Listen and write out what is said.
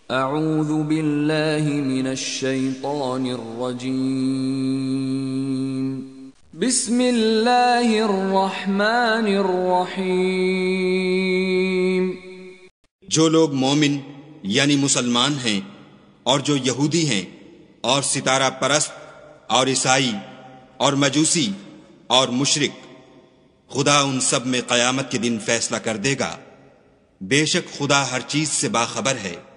अऊज़ु बिल्लाहि मिनश्शैतानिर रजीम। बिस्मिल्लाहिर रहमानिर रहीम। जो लोग मोमिन यानी मुसलमान हैं और जो यहूदी हैं और सितारा परस्त और ईसाई और मजूसी और मुशरिक, खुदा उन सब में क़यामत के दिन फैसला कर देगा। बेशक खुदा हर चीज से बाखबर है।